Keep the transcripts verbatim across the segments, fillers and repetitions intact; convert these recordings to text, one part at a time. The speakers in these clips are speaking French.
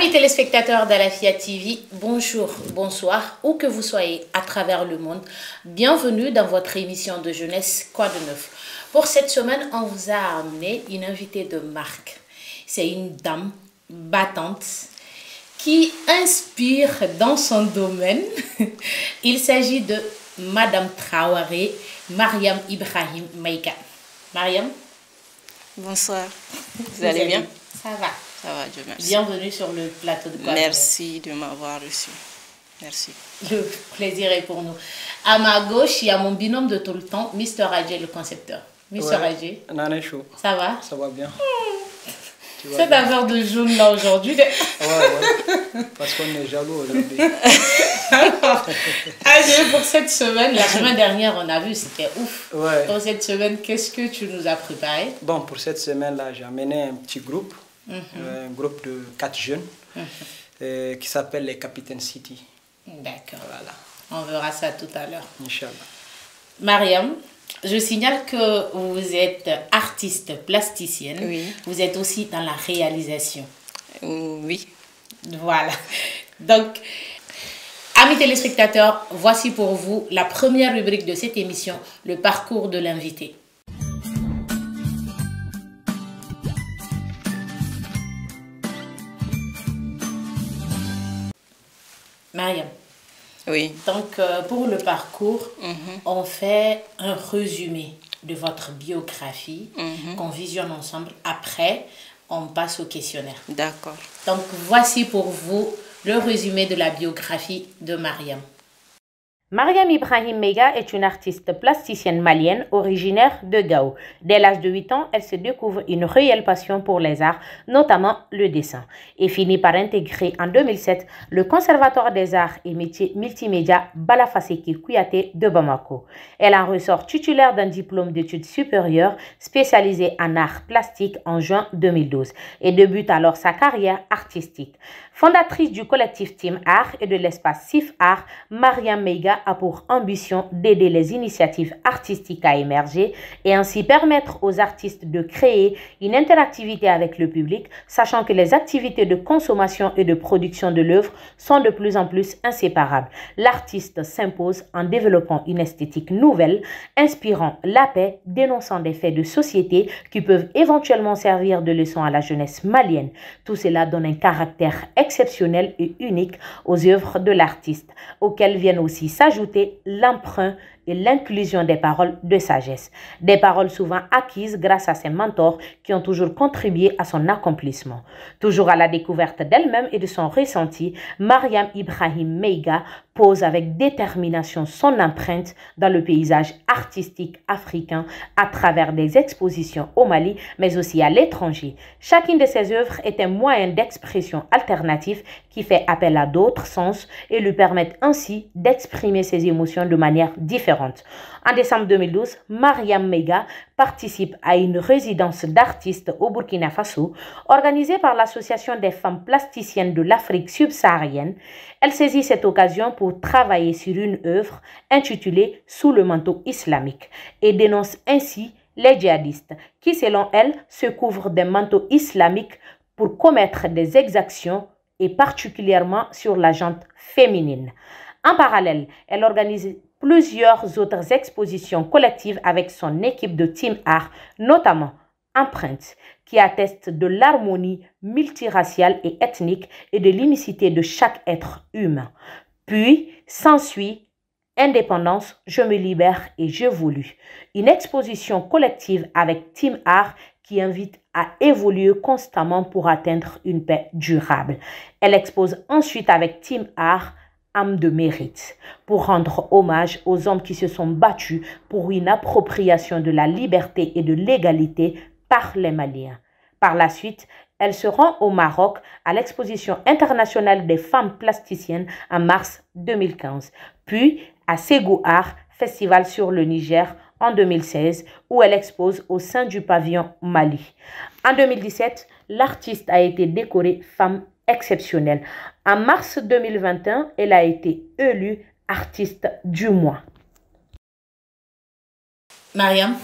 Amis téléspectateurs d'Alafia T V, bonjour, bonsoir, où que vous soyez à travers le monde, bienvenue dans votre émission de jeunesse Quoi de neuf. Pour cette semaine, on vous a amené une invitée de marque. C'est une dame battante qui inspire dans son domaine. Il s'agit de Madame Traoré, Mariam Ibrahim Maïga. Mariam. Bonsoir. Vous, vous allez bien? Ça va. Ça va, Dieu merci. Bienvenue sur le plateau de Quoi de neuf. Merci de m'avoir reçu. Merci. Le plaisir est pour nous. À ma gauche, il y a mon binôme de tout le temps, Mister Adjé, le concepteur. Mister Ouais. Adjé. Nané chaud. Ça va? Ça va bien. Mmh. Cette affaire de jaune là aujourd'hui. Ouais, ouais. Parce qu'on est jaloux aujourd'hui. Adjé, pour cette semaine, la semaine dernière, on a vu, c'était ouf. Ouais. Pour cette semaine, qu'est-ce que tu nous as préparé? Bon, pour cette semaine-là, j'ai amené un petit groupe, Mmh. euh, un groupe de quatre jeunes mmh. euh, qui s'appelle les Capitaine City. D'accord. Voilà. On verra ça tout à l'heure. Inch'Allah. Mariam, je signale que vous êtes artiste plasticienne. Oui. Vous êtes aussi dans la réalisation. Euh, oui. Voilà. Donc, amis téléspectateurs, voici pour vous la première rubrique de cette émission, le parcours de l'invité. Mariam. Oui. Donc, euh, pour le parcours, Mm-hmm. on fait un résumé de votre biographie Mm-hmm. qu'on visionne ensemble. Après, on passe au questionnaire. D'accord. Donc, voici pour vous le résumé de la biographie de Mariam. Mariam Ibrahim Maïga est une artiste plasticienne malienne originaire de Gao. Dès l'âge de huit ans, elle se découvre une réelle passion pour les arts, notamment le dessin, et finit par intégrer en deux mille sept le Conservatoire des arts et métiers multimédia Balafasséki Kouyaté de Bamako. Elle en ressort titulaire d'un diplôme d'études supérieures spécialisé en arts plastiques en juin deux mille douze et débute alors sa carrière artistique. Fondatrice du collectif Team Art et de l'espace Sif Art, Mariam Maïga a pour ambition d'aider les initiatives artistiques à émerger et ainsi permettre aux artistes de créer une interactivité avec le public, sachant que les activités de consommation et de production de l'œuvre sont de plus en plus inséparables. L'artiste s'impose en développant une esthétique nouvelle, inspirant la paix, dénonçant des faits de société qui peuvent éventuellement servir de leçon à la jeunesse malienne. Tout cela donne un caractère exceptionnel et unique aux œuvres de l'artiste, auxquelles viennent aussi s'ajouter l'emprunt et l'inclusion des paroles de sagesse. Des paroles souvent acquises grâce à ses mentors qui ont toujours contribué à son accomplissement. Toujours à la découverte d'elle-même et de son ressenti, Mariam Ibrahim Maïga pose avec détermination son empreinte dans le paysage artistique africain à travers des expositions au Mali, mais aussi à l'étranger. Chacune de ses œuvres est un moyen d'expression alternatif qui fait appel à d'autres sens et lui permettent ainsi d'exprimer ses émotions de manière différente. En décembre deux mille douze, Mariam Maïga participe à une résidence d'artistes au Burkina Faso organisée par l'Association des femmes plasticiennes de l'Afrique subsaharienne. Elle saisit cette occasion pour travailler sur une œuvre intitulée « Sous le manteau islamique » et dénonce ainsi les djihadistes qui, selon elle, se couvrent des manteaux islamiques pour commettre des exactions et particulièrement sur la gente féminine. En parallèle, elle organise plusieurs autres expositions collectives avec son équipe de Team Art, notamment Empreinte, qui atteste de l'harmonie multiraciale et ethnique et de l'unicité de chaque être humain. Puis s'ensuit Indépendance, je me libère et je voulus. Une exposition collective avec Team Art qui invite à évoluer constamment pour atteindre une paix durable. Elle expose ensuite avec Team Art âme de mérite, pour rendre hommage aux hommes qui se sont battus pour une appropriation de la liberté et de l'égalité par les Maliens. Par la suite, elle se rend au Maroc à l'exposition internationale des femmes plasticiennes en mars deux mille quinze, puis à Ségou Art, festival sur le Niger en deux mille seize, où elle expose au sein du pavillon Mali. En deux mille dix-sept, l'artiste a été décorée femme exceptionnelle. En mars deux mille vingt et un, elle a été élue artiste du mois. Mariam,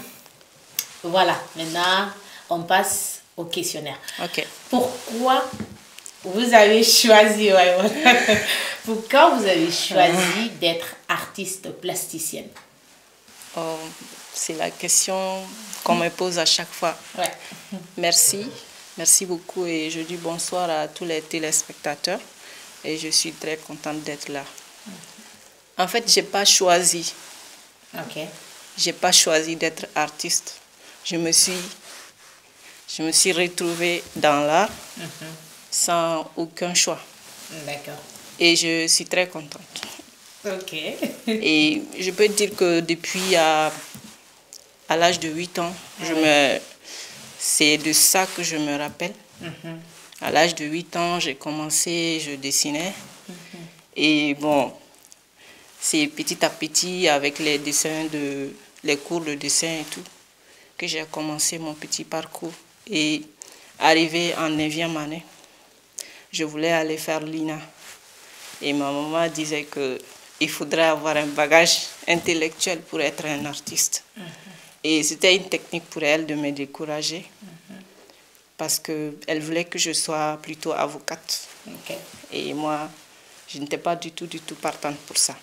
voilà, maintenant on passe au questionnaire. Ok. Pourquoi vous avez choisi, ouais, voilà. Pourquoi vous avez choisi d'être artiste plasticienne? Oh, c'est la question qu'on me pose à chaque fois. Ouais. Merci, merci beaucoup et je dis bonsoir à tous les téléspectateurs et je suis très contente d'être là. En fait, j'ai pas choisi. Ok. J'ai pas choisi d'être artiste. Je me suis, je me suis retrouvée dans l'art mm-hmm. sans aucun choix. D'accord. Et je suis très contente. Ok. Et je peux dire que depuis à, à l'âge de huit ans, je me, c'est de ça que je me rappelle. Mm-hmm. À l'âge de huit ans, j'ai commencé, je dessinais. Mm-hmm. Et bon, c'est petit à petit avec les dessins de, les cours de dessin et tout, que j'ai commencé mon petit parcours. Et arrivé en neuvième année, je voulais aller faire l'I N A. Et ma maman disait qu'il faudrait avoir un bagage intellectuel pour être un artiste. Mm-hmm. Et c'était une technique pour elle de me décourager, mm-hmm. parce qu'elle voulait que je sois plutôt avocate. Okay. Et moi, je n'étais pas du tout, du tout partante pour ça.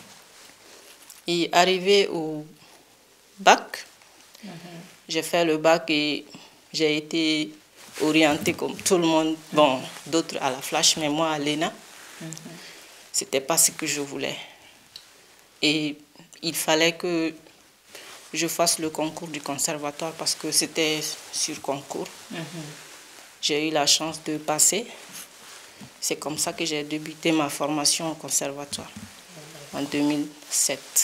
Et arrivé au bac, mm-hmm. j'ai fait le bac et j'ai été orientée comme tout le monde, bon, d'autres à la Flash, mais moi à l'E N A. Mm-hmm. C'était pas ce que je voulais. Et il fallait que je fasse le concours du conservatoire parce que c'était sur concours. Mm-hmm. J'ai eu la chance de passer. C'est comme ça que j'ai débuté ma formation au conservatoire mm-hmm. en deux mille sept.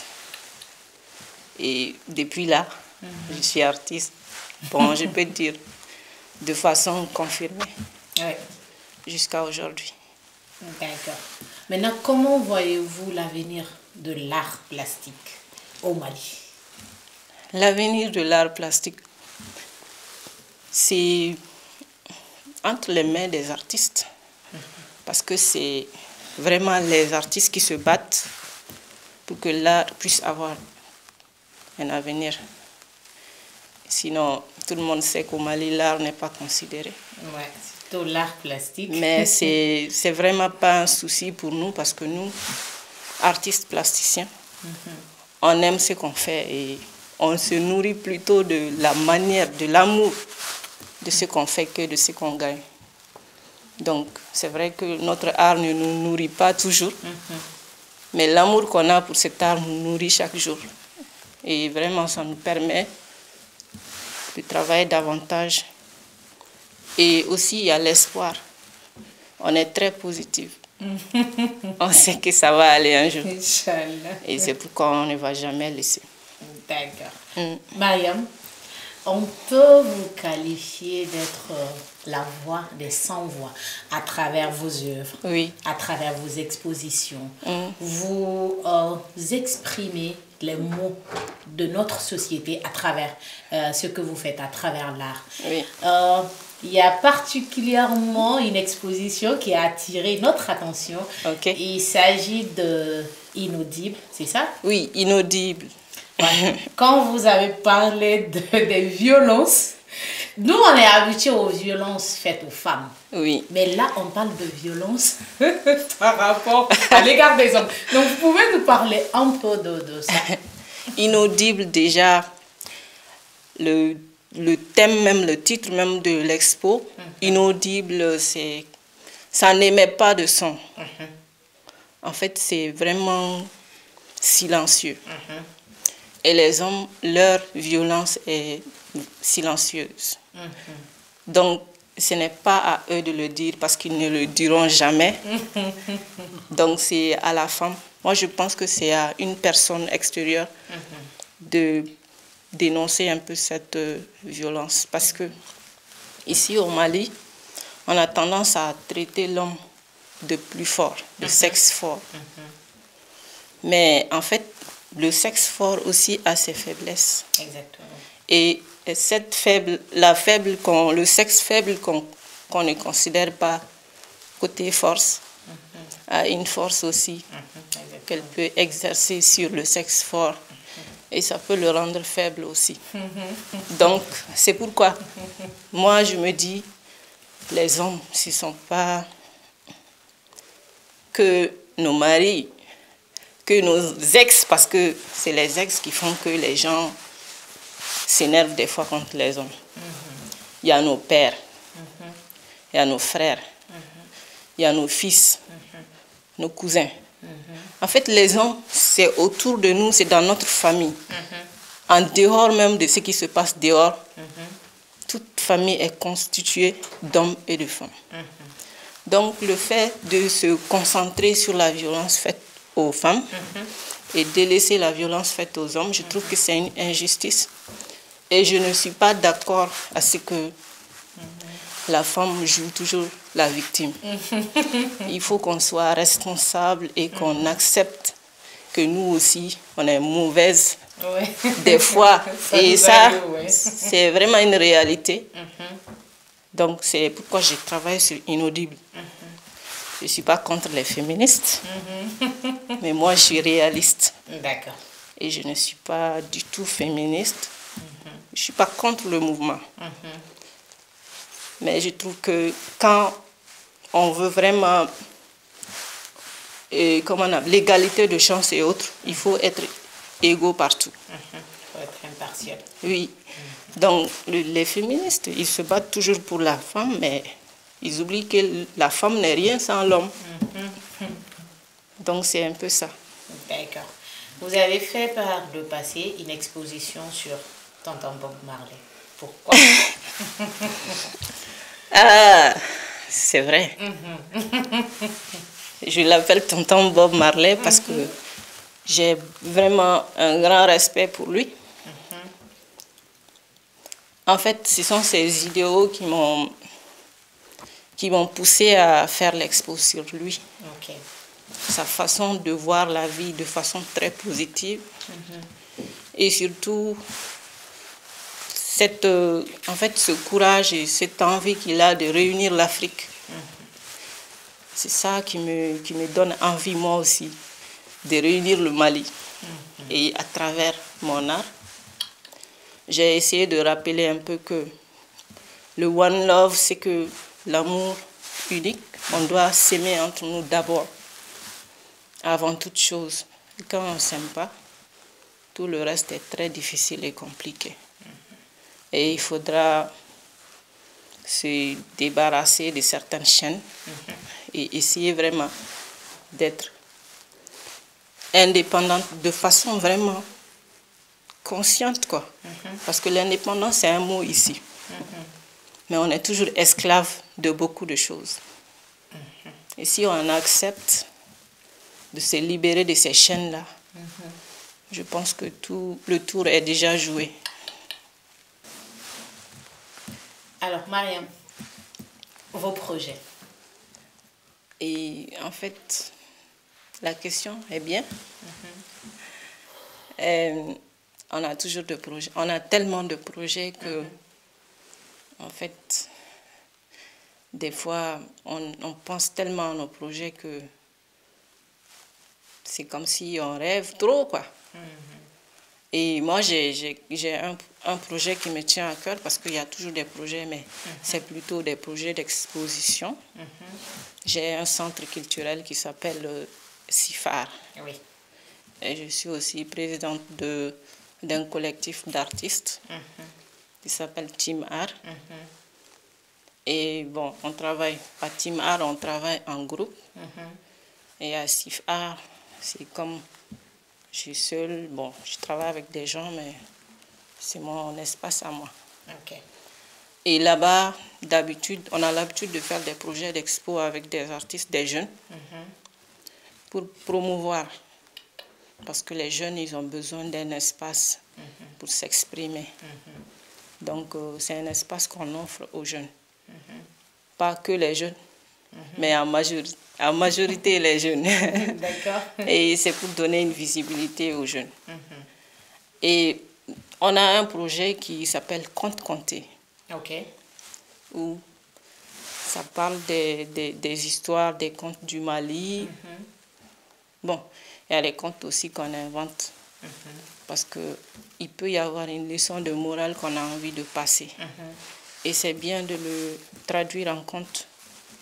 Et depuis là, mm-hmm. je suis artiste. Bon, je peux dire de façon confirmée. Ouais. Jusqu'à aujourd'hui. D'accord. Maintenant, comment voyez-vous l'avenir de l'art plastique au Mali? L'avenir de l'art plastique, c'est entre les mains des artistes. Mm-hmm. Parce que c'est vraiment les artistes qui se battent pour que l'art puisse avoir un avenir. Sinon, tout le monde sait qu'au Mali, l'art n'est pas considéré. Ouais. L'art plastique. Mais c'est c'est vraiment pas un souci pour nous parce que nous, artistes plasticiens, mm-hmm. on aime ce qu'on fait et on se nourrit plutôt de la manière, de l'amour de ce qu'on fait que de ce qu'on gagne. Donc, c'est vrai que notre art ne nous nourrit pas toujours, mm-hmm. mais l'amour qu'on a pour cet art nous nourrit chaque jour. Et vraiment, ça nous permet de travailler davantage. Et aussi, il y a l'espoir. On est très positif. On sait que ça va aller un jour. Inch'Allah. Et c'est pourquoi on ne va jamais laisser. D'accord. Mm. Mariam, on peut vous qualifier d'être la voix des sans-voix à travers vos œuvres, oui. à travers vos expositions. Mm. Vous euh, exprimez les mots de notre société à travers euh, ce que vous faites, à travers l'art. Oui. Euh, il y a particulièrement une exposition qui a attiré notre attention. Okay. Il s'agit de Inaudible, c'est ça? Oui, Inaudible. Ouais. Quand vous avez parlé de, des violences, nous on est habitués aux violences faites aux femmes. Oui. Mais là on parle de violences par rapport à l'égard des hommes. Donc vous pouvez nous parler un peu de, de ça? Inaudible, déjà, le, le thème même, le titre même de l'expo, mm-hmm. Inaudible, c'est, ça n'émet pas de son. Mm-hmm. En fait, c'est vraiment silencieux. Mm-hmm. Et les hommes, leur violence est silencieuse. Mm-hmm. Donc, ce n'est pas à eux de le dire parce qu'ils ne le diront jamais. Mm-hmm. Donc, c'est à la femme. Moi, je pense que c'est à une personne extérieure mm-hmm. de dénoncer un peu cette euh, violence. Parce que ici, au Mali, on a tendance à traiter l'homme de plus fort, de mm-hmm. sexe fort. Mm-hmm. Mais en fait, le sexe fort aussi a ses faiblesses. Exactement. Et cette faible, la faible qu'on, le sexe faible qu'on, qu'on ne considère pas côté force, mm-hmm. a une force aussi mm-hmm. qu'elle peut exercer sur le sexe fort. Mm-hmm. Et ça peut le rendre faible aussi. Mm-hmm. Donc, c'est pourquoi moi, je me dis, les hommes, s'ils ne sont pas que nos maris, que nos ex, parce que c'est les ex qui font que les gens s'énervent des fois contre les hommes. Mm-hmm. Il y a nos pères, mm-hmm. il y a nos frères, mm-hmm. il y a nos fils, mm-hmm. nos cousins. Mm-hmm. En fait, les hommes, c'est autour de nous, c'est dans notre famille. Mm-hmm. En dehors même de ce qui se passe dehors, mm-hmm. toute famille est constituée d'hommes et de femmes. Mm-hmm. Donc, le fait de se concentrer sur la violence faite aux femmes mm-hmm. et délaisser la violence faite aux hommes, je trouve mm-hmm. que c'est une injustice. Et je ne suis pas d'accord à ce que mm-hmm. la femme joue toujours la victime. Mm-hmm. Il faut qu'on soit responsable et qu'on mm-hmm. accepte que nous aussi, on est mauvaises ouais. des fois. ça et ça, ouais. c'est vraiment une réalité. Mm-hmm. Donc, c'est pourquoi je travaille sur Inaudible. Mm-hmm. Je ne suis pas contre les féministes, mm-hmm. mais moi, je suis réaliste. D'accord. Et je ne suis pas du tout féministe. Mm-hmm. Je ne suis pas contre le mouvement. Mm-hmm. Mais je trouve que quand on veut vraiment et, comment on a, l'égalité de chance et autres, il faut être égaux partout. Mm-hmm. Il faut être impartial. Oui. Mm-hmm. Donc, le, les féministes, ils se battent toujours pour la femme, mais ils oublient que la femme n'est rien sans l'homme. Mm-hmm. Donc, c'est un peu ça. D'accord. Vous avez fait par le passé une exposition sur Tonton Bob Marley. Pourquoi? Ah, c'est vrai. Mm-hmm. Je l'appelle Tonton Bob Marley parce mm-hmm. que j'ai vraiment un grand respect pour lui. Mm-hmm. En fait, ce sont ces idéaux qui m'ont qui m'ont poussé à faire l'expo sur lui. Okay. Sa façon de voir la vie de façon très positive. Mm-hmm. Et surtout, cette, euh, en fait, ce courage et cette envie qu'il a de réunir l'Afrique. Mm-hmm. C'est ça qui me, qui me donne envie, moi aussi, de réunir le Mali. Mm-hmm. Et à travers mon art, j'ai essayé de rappeler un peu que le One Love, c'est que l'amour unique, on doit s'aimer entre nous d'abord, avant toute chose. Et quand on ne s'aime pas, tout le reste est très difficile et compliqué. Mm-hmm. Et il faudra se débarrasser de certaines chaînes mm-hmm. et essayer vraiment d'être indépendante de façon vraiment consciente, quoi. Mm-hmm. Parce que l'indépendance, c'est un mot ici. Mm-hmm. Mais on est toujours esclave de beaucoup de choses. Mm-hmm. Et si on accepte de se libérer de ces chaînes-là, mm-hmm. je pense que tout le tour est déjà joué. Alors, Mariam, vos projets? Et en fait, la question est bien. Mm-hmm. euh, on a toujours de projets. On a tellement de projets que, mm-hmm. en fait, des fois, on, on pense tellement à nos projets que c'est comme si on rêve trop, quoi. Mm-hmm. Et moi, j'ai un, un projet qui me tient à cœur parce qu'il y a toujours des projets, mais mm-hmm. c'est plutôt des projets d'exposition. Mm-hmm. J'ai un centre culturel qui s'appelle euh, CIFAR. Oui. Et je suis aussi présidente de, d'un collectif d'artistes mm-hmm. qui s'appelle Team Art. Mm-hmm. Et bon, on travaille, à Team Art, on travaille en groupe. Mm-hmm. Et à CIFAR, c'est comme... Je suis seule, bon, je travaille avec des gens, mais c'est mon espace à moi. Okay. Et là-bas, d'habitude, on a l'habitude de faire des projets d'expo avec des artistes, des jeunes, mm-hmm. pour promouvoir. Parce que les jeunes, ils ont besoin d'un espace mm-hmm. pour s'exprimer. Mm-hmm. Donc, euh, c'est un espace qu'on offre aux jeunes. Mm-hmm. Pas que les jeunes, mm-hmm. mais en majorité. En majorité, les jeunes. D'accord. Et c'est pour donner une visibilité aux jeunes. Mm-hmm. Et on a un projet qui s'appelle Conte Conté. OK. Où ça parle des, des, des histoires, des contes du Mali. Mm-hmm. Bon, il y a les contes aussi qu'on invente. Mm-hmm. Parce qu'il peut y avoir une leçon de morale qu'on a envie de passer. Mm-hmm. Et c'est bien de le traduire en conte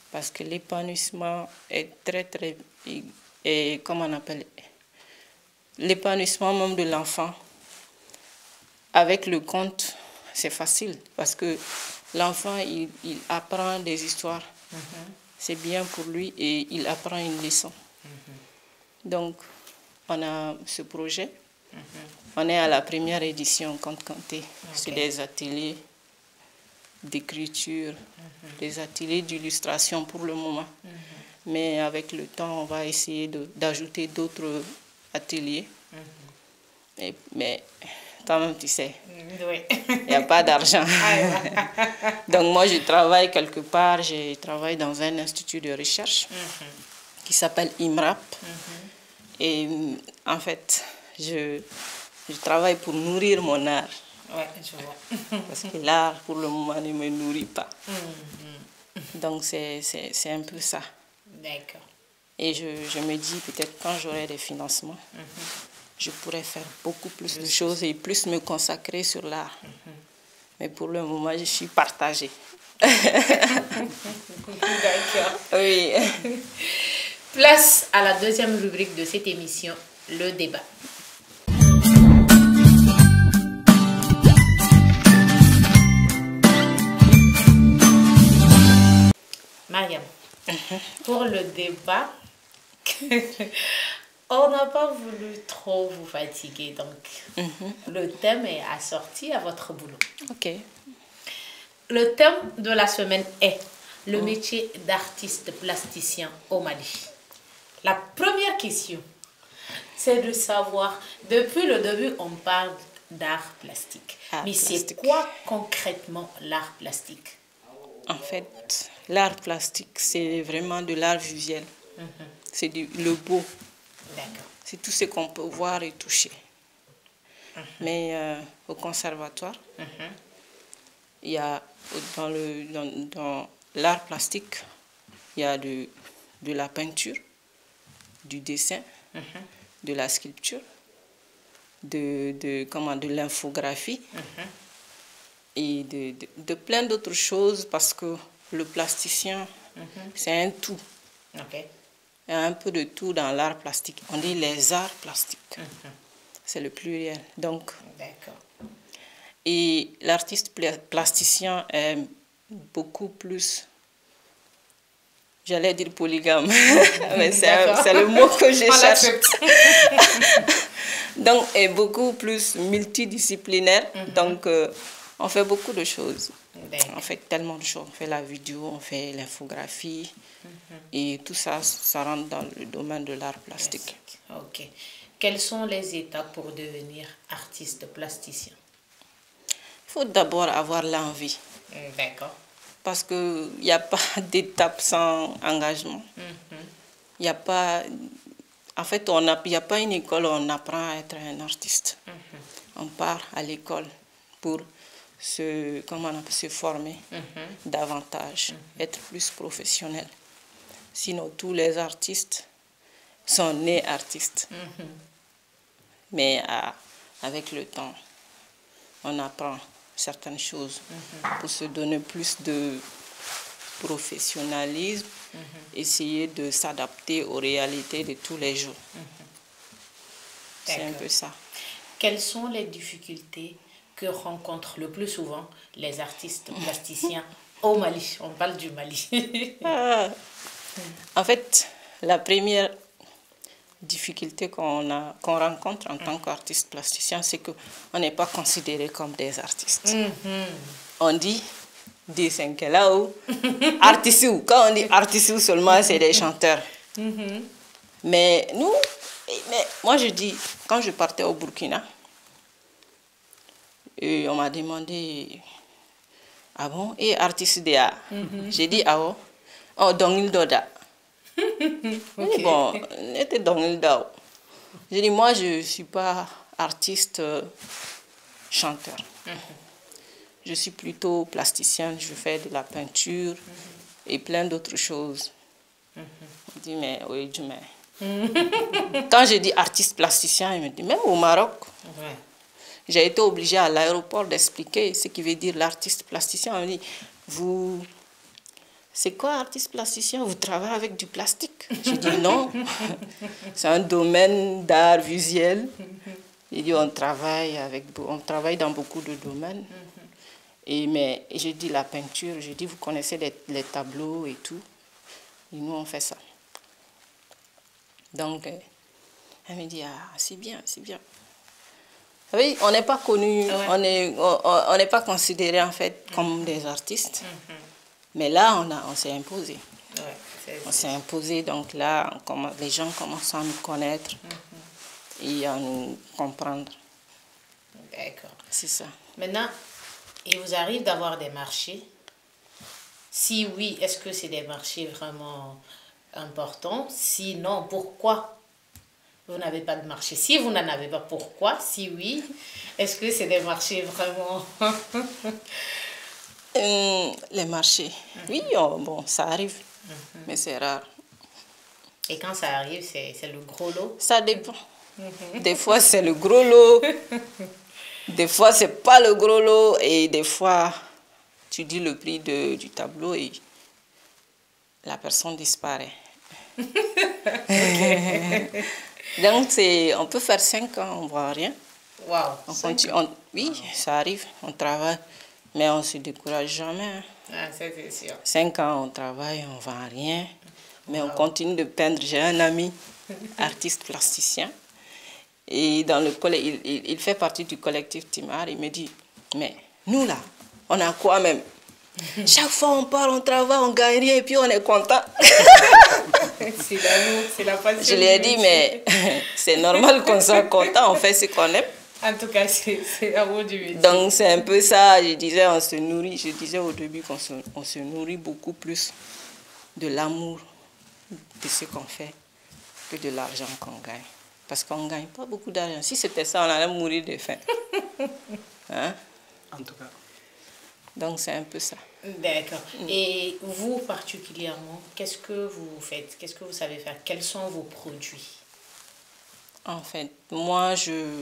Parce que l'épanouissement est très, très... Et comment on appelle? L'épanouissement même de l'enfant, avec le conte, c'est facile. Parce que l'enfant, il, il apprend des histoires. Mm-hmm. C'est bien pour lui et il apprend une leçon. Mm-hmm. Donc, on a ce projet. Mm-hmm. On est à la première édition Conte Kanté. Okay. C'est des ateliers d'écriture, mm-hmm. des ateliers d'illustration pour le moment. Mm-hmm. Mais avec le temps, on va essayer d'ajouter d'autres ateliers. Mm-hmm. Et, mais quand même, tu sais, oui. Il n'y a pas d'argent. Donc moi, je travaille quelque part, je travaille dans un institut de recherche mm-hmm. qui s'appelle I M R A P. Mm-hmm. Et en fait, je, je travaille pour nourrir mon art. Ouais, je vois. Parce que l'art, pour le moment, ne me nourrit pas. Mm-hmm. Donc c'est un peu ça. D'accord. Et je, je me dis, peut-être quand j'aurai des financements, mm-hmm. je pourrais faire beaucoup plus je de choses et plus me consacrer sur l'art. Mm-hmm. Mais pour le moment, je suis partagée. D'accord. Oui. Place à la deuxième rubrique de cette émission, le débat. Mariam, mm-hmm. pour le débat, on n'a pas voulu trop vous fatiguer, donc mm-hmm. le thème est assorti à votre boulot. Ok. Le thème de la semaine est le oh. métier d'artiste plasticien au Mali. La première question, c'est de savoir, depuis le début, on parle d'art plastique. Art Mais c'est quoi concrètement l'art plastique? En fait, l'art plastique, c'est vraiment de l'art visuel. Mm-hmm. C'est le beau. C'est tout ce qu'on peut voir et toucher. Mm-hmm. Mais euh, au conservatoire, mm-hmm. il y a dans le dans, dans l'art plastique, il y a de, de la peinture, du dessin, mm-hmm. de la sculpture, de, de, comment, de l'infographie mm-hmm. et de, de, de plein d'autres choses parce que le plasticien, mm-hmm. c'est un tout. Okay. Il y a un peu de tout dans l'art plastique. On dit les arts plastiques. Mm-hmm. C'est le pluriel. Donc, et l'artiste plasticien est beaucoup plus, j'allais dire polygame, mais c'est le mot que je cherche. Donc, est beaucoup plus multidisciplinaire. Mm-hmm. Donc, euh, on fait beaucoup de choses. On fait tellement de choses. On fait la vidéo, on fait l'infographie. Mm-hmm. Et tout ça, ça rentre dans le domaine de l'art plastique. Ok. Quelles sont les étapes pour devenir artiste plasticien? Il faut d'abord avoir l'envie. D'accord. Parce qu'il n'y a pas d'étape sans engagement. Mm-hmm. Il n'y a pas... En fait, il n'y a pas une école où on apprend à être un artiste. Mm-hmm. On part à l'école pour se, comment on appelle, se former mm-hmm. davantage, mm-hmm. être plus professionnel. Sinon, tous les artistes sont nés artistes. Mm-hmm. Mais à, avec le temps, on apprend certaines choses mm-hmm. pour se donner plus de professionnalisme, mm-hmm. essayer de s'adapter aux réalités de tous les jours. Mm-hmm. C'est un peu ça. Quelles sont les difficultés que rencontrent le plus souvent les artistes plasticiens au Mali? On parle du Mali. ah. En fait, la première difficulté qu'on qu'on rencontre en mm. tant qu'artiste plasticien, c'est qu'on n'est pas considéré comme des artistes. Mm-hmm. On dit dessin que là où artiste, quand on dit artiste seulement, c'est des chanteurs. Mm-hmm. Mais nous, mais moi je dis, quand je partais au Burkina, et on m'a demandé, ah bon, et artiste de art. Mm-hmm. J'ai dit, ah bon, oh, Dongil Doda. Okay. Bon, était Dongil Doda. J'ai dit, moi, je ne suis pas artiste euh, chanteur. Mm-hmm. Je suis plutôt plasticienne, je fais de la peinture mm-hmm. et plein d'autres choses. Mm-hmm. Je dis, mais oui, je mets. Mm-hmm. Quand je dis artiste plasticien, il me dit, même au Maroc. Ouais. J'ai été obligée à l'aéroport d'expliquer ce qui veut dire l'artiste plasticien. On dit, vous, c'est quoi artiste plasticien? Vous travaillez avec du plastique? J'ai dit non, c'est un domaine d'art visuel. Il dit on travaille, avec, on travaille dans beaucoup de domaines. Et, mais j'ai dit la peinture, j'ai dit vous connaissez les, les tableaux et tout. Et nous on fait ça. Donc elle me dit ah c'est bien, c'est bien. Oui, on n'est pas connu, ouais. on n'est on, on n'est pas considéré en fait comme des artistes. Mm-hmm. Mais là, on, a, on s'est imposé. Ouais, on s'est imposé, donc là, on commence, les gens commencent à nous connaître mm-hmm. et à nous comprendre. D'accord. C'est ça. Maintenant, il vous arrive d'avoir des marchés? Si oui, est-ce que c'est des marchés vraiment importants? Sinon, pourquoi vous n'avez pas de marché? Si vous n'en avez pas, pourquoi? Si oui, est-ce que c'est des marchés vraiment... euh, les marchés, mm-hmm. oui, oh, bon, ça arrive, mm-hmm. mais c'est rare. Et quand ça arrive, c'est le gros lot? Ça dépend. Mm-hmm. Des fois, c'est le gros lot. Des fois, c'est pas le gros lot. Et des fois, tu dis le prix de, du tableau et la personne disparaît. Donc, on peut faire cinq ans, on ne voit rien. Wow, on continue, on, oui, wow. Ça arrive, on travaille, mais on ne se décourage jamais. Ah, ça c'est sûr. Cinq ans, on travaille, on ne vend rien, mais wow. On continue de peindre. J'ai un ami, artiste plasticien, et dans le il, il, il fait partie du collectif Timar. Il me dit, mais nous là, on a quoi même? Chaque fois on part, on travaille, on gagne rien et puis on est content. C'est l'amour, c'est la passion. Je lui ai dit, mais c'est normal qu'on soit content, on fait ce qu'on aime. En tout cas, c'est l'amour du métier. Donc c'est un peu ça, je disais, on se nourrit, je disais au début qu'on se, on se nourrit beaucoup plus de l'amour de ce qu'on fait que de l'argent qu'on gagne. Parce qu'on ne gagne pas beaucoup d'argent. Si c'était ça, on allait mourir de faim. Hein? En tout cas. Donc c'est un peu ça. D'accord. Et vous particulièrement, qu'est-ce que vous faites? Qu'est-ce que vous savez faire? Quels sont vos produits? En fait, moi, je...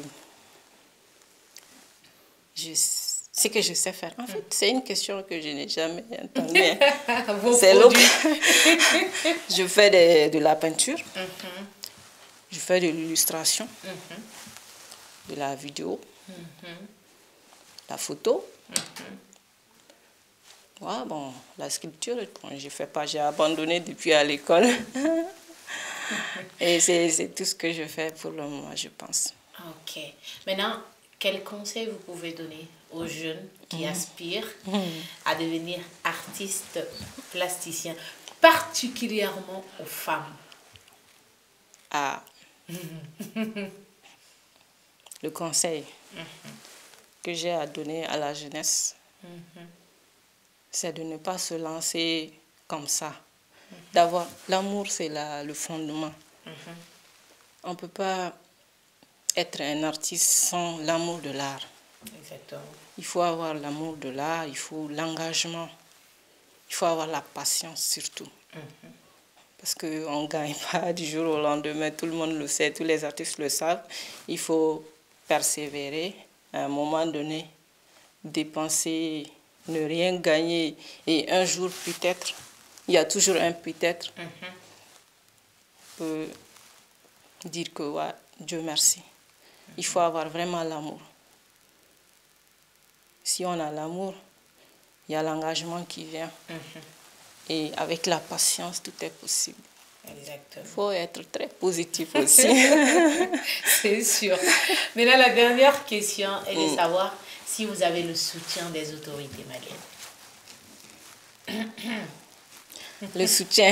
je ce que je sais faire. En fait, c'est une question que je n'ai jamais entendue. C'est produits. Je fais de, de la peinture. Mm-hmm. Je fais de l'illustration. Mm-hmm. De la vidéo. Mm-hmm. La photo. Mm-hmm. Ouais, bon, la sculpture, bon, je fais pas, j'ai abandonné depuis à l'école. Et c'est tout ce que je fais pour le moment, je pense. Ok. Maintenant, quel conseil vous pouvez donner aux jeunes qui mmh. aspirent mmh. à devenir artistes plasticiens, particulièrement aux femmes? Ah. Le conseil mmh. que j'ai à donner à la jeunesse, mmh. c'est de ne pas se lancer comme ça. Mm-hmm. D'avoir l'amour, c'est le fondement. Mm-hmm. On ne peut pas être un artiste sans l'amour de l'art. Exactement. Il faut avoir l'amour de l'art, il faut l'engagement, il faut avoir la patience surtout. Mm-hmm. Parce qu'on ne gagne pas du jour au lendemain, tout le monde le sait, tous les artistes le savent. Il faut persévérer, à un moment donné, dépenser, ne rien gagner, et un jour peut-être, il y a toujours un peut-être, mm-hmm. peut dire que ouais, Dieu merci. Mm-hmm. Il faut avoir vraiment l'amour. Si on a l'amour, il y a l'engagement qui vient. Mm-hmm. Et avec la patience, tout est possible. Exactement. Il faut être très positif aussi. C'est sûr. Maintenant, la dernière question est de mm. savoir si vous avez le soutien des autorités maliennes. Le soutien.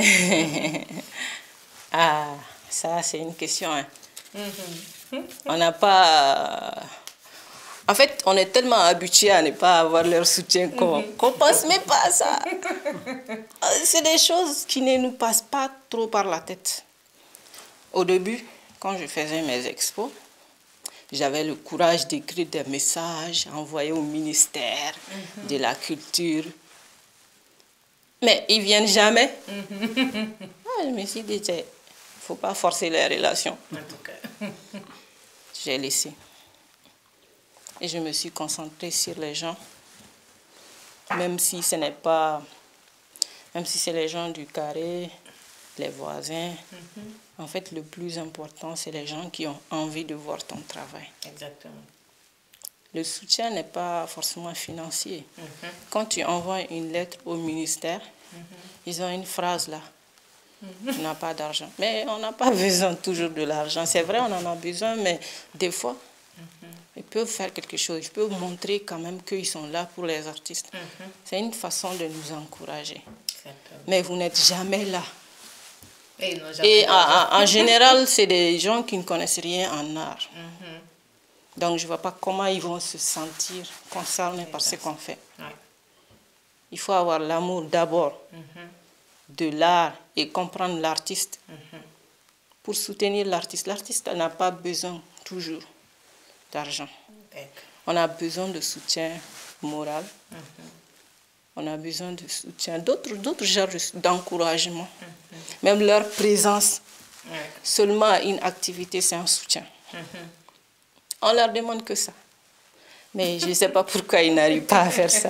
Ah, ça, c'est une question. Hein. Mm-hmm. On n'a pas... En fait, on est tellement habitué à ne pas avoir leur soutien qu'on mm-hmm. qu'on ne pense même pas à ça. C'est des choses qui ne nous passent pas trop par la tête. Au début, quand je faisais mes expos, j'avais le courage d'écrire des messages, envoyer au ministère mm-hmm. de la Culture. Mais ils ne viennent jamais. Mm-hmm. Ah, je me suis dit, il ne faut pas forcer les relations. En tout cas. J'ai laissé. Et je me suis concentrée sur les gens. Même si ce n'est pas... Même si c'est les gens du carré, les voisins. Mm-hmm. En fait, le plus important, c'est les gens qui ont envie de voir ton travail. Exactement. Le soutien n'est pas forcément financier. Mm-hmm. Quand tu envoies une lettre au ministère, mm-hmm. ils ont une phrase là. Mm-hmm. On n'a pas d'argent. Mais on n'a pas besoin toujours de l'argent. C'est vrai, on en a besoin, mais des fois, mm-hmm. ils peuvent faire quelque chose. Ils peuvent montrer quand même qu'ils sont là pour les artistes. Mm-hmm. C'est une façon de nous encourager. Exactement. Mais vous n'êtes jamais là. Et, Et en, en général, c'est des gens qui ne connaissent rien en art. Mm-hmm. Donc, je ne vois pas comment ils vont se sentir concernés par ce qu'on fait. Ouais. Il faut avoir l'amour d'abord mm-hmm. de l'art et comprendre l'artiste. Mm-hmm. Pour soutenir l'artiste, l'artiste n'a pas besoin toujours d'argent. Okay. On a besoin de soutien moral. Mm-hmm. On a besoin de soutien, d'autres d'autres genres d'encouragement. Mm-hmm. Même leur présence, ouais. Seulement une activité, c'est un soutien. Mm-hmm. On leur demande que ça. Mais je ne sais pas pourquoi ils n'arrivent pas à faire ça.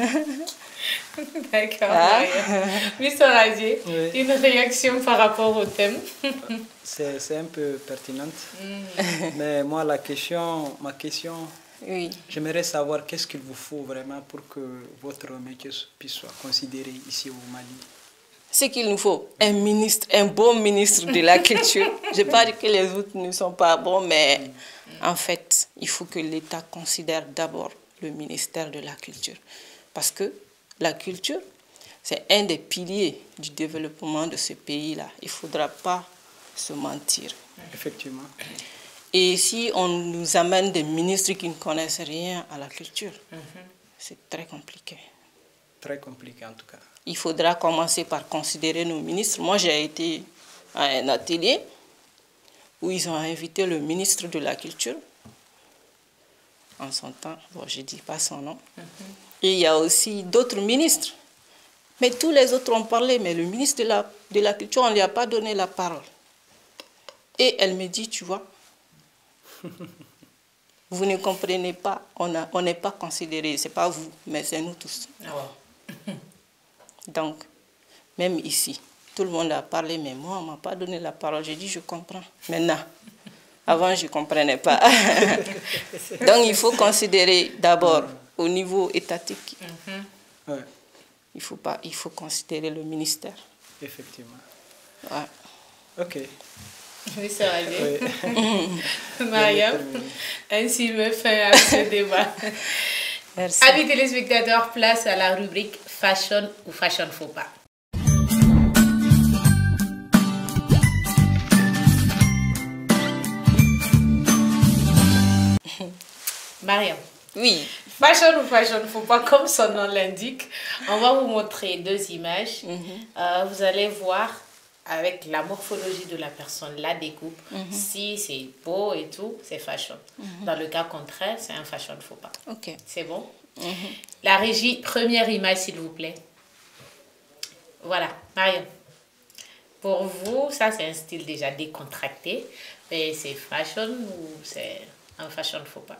D'accord. Ah. Mister Radier, oui. Une réaction par rapport au thème? C'est un peu pertinente. Mm. Mais moi, la question, ma question, oui. J'aimerais savoir qu'est-ce qu'il vous faut vraiment pour que votre métier puisse soit considéré ici au Mali. Ce qu'il nous faut, un ministre, un bon ministre de la culture. Je n'ai pas dit que les autres ne sont pas bons, mais mm. en fait, il faut que l'État considère d'abord le ministère de la culture. Parce que la culture, c'est un des piliers du développement de ce pays-là. Il ne faudra pas se mentir. Effectivement. Et si on nous amène des ministres qui ne connaissent rien à la culture, mm-hmm. c'est très compliqué. Très compliqué en tout cas. Il faudra commencer par considérer nos ministres. Moi, j'ai été à un atelier où ils ont invité le ministre de la Culture, en son temps, bon, je ne dis pas son nom. Mm-hmm. Et il y a aussi d'autres ministres. Mais tous les autres ont parlé, mais le ministre de la, de la Culture, on ne lui a pas donné la parole. Et elle me dit, tu vois, vous ne comprenez pas, on n'est pas considéré, ce n'est pas vous, mais c'est nous tous. Oh. Donc, même ici, tout le monde a parlé, mais moi, on ne m'a pas donné la parole. J'ai dit, je comprends. Maintenant, avant, je ne comprenais pas. Donc, il faut considérer d'abord au niveau étatique. Mm-hmm. Ouais. Il faut pas, il faut considérer le ministère. Effectivement. Ouais. Ok. Oui, ça va bien. Mariam, ainsi me fin à ce débat. Merci. Amis téléspectateurs, place à la rubrique Fashion ou Fashion Faux pas. Mariam. Oui. Fashion ou Fashion Faux pas, comme son nom l'indique, on va vous montrer deux images. Mm-hmm. euh, vous allez voir avec la morphologie de la personne, la découpe, mm-hmm. si c'est beau et tout, c'est fashion. Mm-hmm. Dans le cas contraire, c'est un fashion faux pas. Ok. C'est bon? Mm-hmm. La régie, première image, s'il vous plaît. Voilà, Mariam. Pour vous, ça, c'est un style déjà décontracté. Mais c'est fashion ou c'est un fashion faux pas?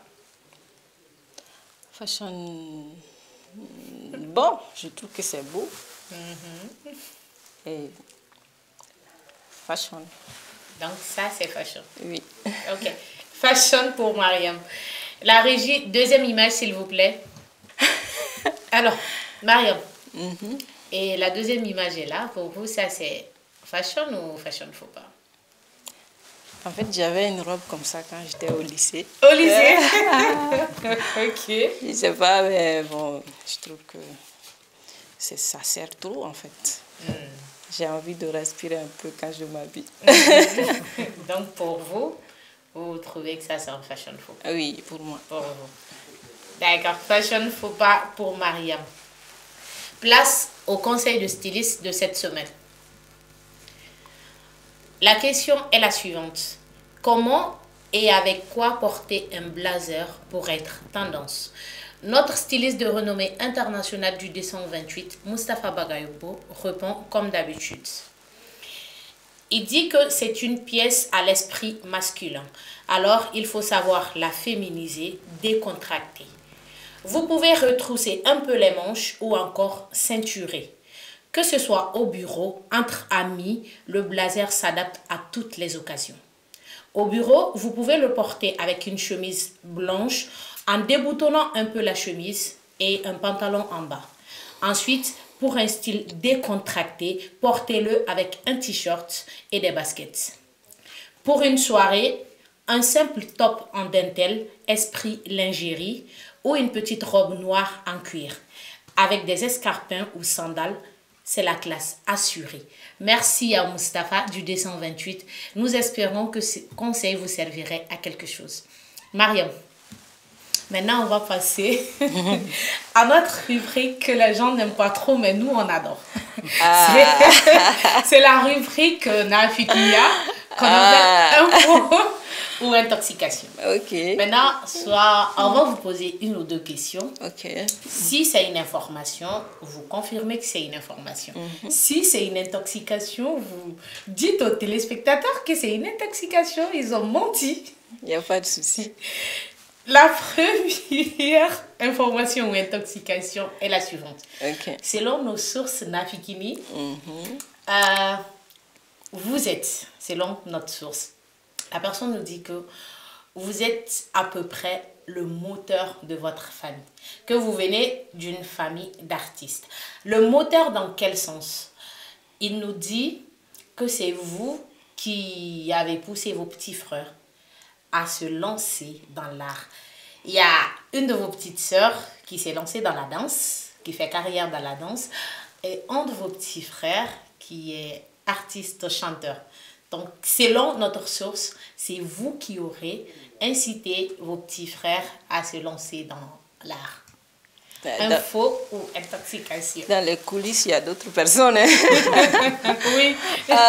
Fashion... Bon, je trouve que c'est beau. Mm-hmm. Et... fashion. Donc ça, c'est fashion. Oui. Ok. Fashion pour Mariam. La régie, deuxième image, s'il vous plaît. Alors, Mariam. Mm-hmm. Et la deuxième image est là. Pour vous, ça, c'est fashion ou fashion faux pas? En fait, j'avais une robe comme ça quand j'étais au lycée. Au lycée? Ok. Je sais pas, mais bon, je trouve que ça sert trop, en fait. Mm. J'ai envie de respirer un peu quand je m'habille. Donc, pour vous, vous trouvez que ça, c'est un fashion faux pas? Oui, pour moi. Pour vous. D'accord. Fashion faux pas pour Mariam. Place au conseil de styliste de cette semaine. La question est la suivante. Comment et avec quoi porter un blazer pour être tendance? Notre styliste de renommée internationale du deux cent vingt-huit, Moustapha Bagayoko, répond comme d'habitude. Il dit que c'est une pièce à l'esprit masculin. Alors, il faut savoir la féminiser, décontracter. Vous pouvez retrousser un peu les manches ou encore ceinturer. Que ce soit au bureau, entre amis, le blazer s'adapte à toutes les occasions. Au bureau, vous pouvez le porter avec une chemise blanche en déboutonnant un peu la chemise et un pantalon en bas. Ensuite, pour un style décontracté, portez-le avec un t-shirt et des baskets. Pour une soirée, un simple top en dentelle, esprit lingerie ou une petite robe noire en cuir avec des escarpins ou sandales, c'est la classe assurée. Merci à Mustapha du deux cent vingt-huit. Nous espérons que ce conseil vous servirait à quelque chose. Mariam, maintenant on va passer à notre rubrique que les gens n'aiment pas trop, mais nous on adore. Ah. C'est la rubrique Nafikia qu'on appelle info ou intoxication. Ok. Maintenant, soit on va vous poser une ou deux questions. Ok. Si c'est une information, vous confirmez que c'est une information. Mm-hmm. Si c'est une intoxication, vous dites aux téléspectateurs que c'est une intoxication. Ils ont menti. Il n'y a pas de souci. La première information ou intoxication est la suivante. Okay. Selon nos sources Nafikini, mm-hmm. euh, vous êtes, selon notre source, la personne nous dit que vous êtes à peu près le moteur de votre famille, que vous venez d'une famille d'artistes. Le moteur dans quel sens? Il nous dit que c'est vous qui avez poussé vos petits frères à se lancer dans l'art. Il y a une de vos petites sœurs qui s'est lancée dans la danse, qui fait carrière dans la danse, et un de vos petits frères qui est artiste chanteur. Donc, selon notre source, c'est vous qui aurez incité vos petits frères à se lancer dans l'art. Info ou intoxication? Dans les coulisses, il y a d'autres personnes. Hein? Oui.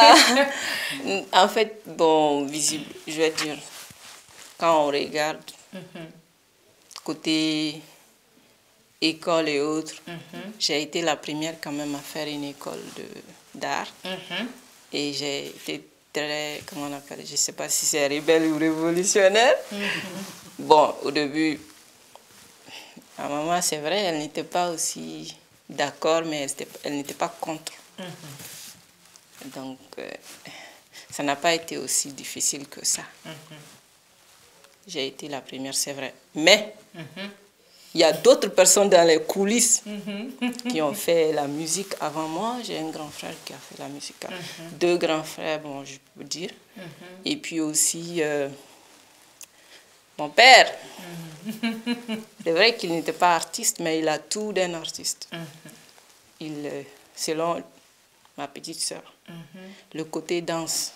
euh, en fait, bon, visible, je vais dire, quand on regarde, mm-hmm. côté école et autres, mm-hmm. j'ai été la première quand même à faire une école d'art. Mm-hmm. Et j'ai été très, comment on appelle, je ne sais pas si c'est rebelle ou révolutionnaire. Mm-hmm. Bon, au début, ma maman, c'est vrai, elle n'était pas aussi d'accord, mais elle n'était pas contre. Mm-hmm. Donc, euh, ça n'a pas été aussi difficile que ça. Mm-hmm. J'ai été la première, c'est vrai. Mais, mm-hmm. il y a d'autres personnes dans les coulisses mm-hmm. qui ont fait la musique avant moi. J'ai un grand frère qui a fait la musique. Mm-hmm. Deux grands frères, bon, je peux dire. Mm-hmm. Et puis aussi, euh, mon père. Mm-hmm. C'est vrai qu'il n'était pas artiste, mais il a tout d'un artiste. Mm-hmm. Il, euh, selon ma petite sœur, mm-hmm. le côté danse,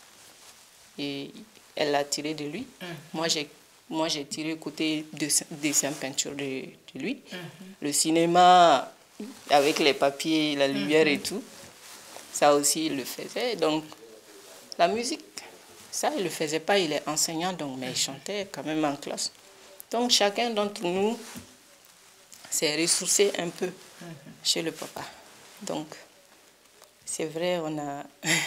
et elle l'a tiré de lui. Mm-hmm. Moi, j'ai Moi, j'ai tiré le côté dessin, dessin peinture de, de lui. Mm-hmm. Le cinéma, avec les papiers, la lumière mm-hmm. et tout, ça aussi, il le faisait. Donc, la musique, ça, il ne le faisait pas. Il est enseignant, donc, mais il chantait quand même en classe. Donc, chacun d'entre nous s'est ressourcé un peu mm-hmm. chez le papa. Donc, c'est vrai, on a,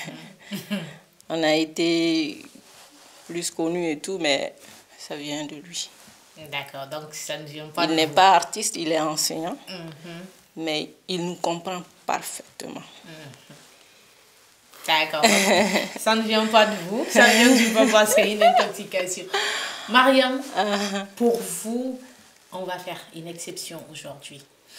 on a été plus connus et tout, mais ça vient de lui. D'accord, donc ça ne vient pas il de n'est vous. pas artiste, il est enseignant, mm-hmm. mais il nous comprend parfaitement. Mm-hmm. D'accord, ça ne vient pas de vous, ça vient du papa, c'est une intoxication. Mariam, uh-huh. pour vous, on va faire une exception aujourd'hui.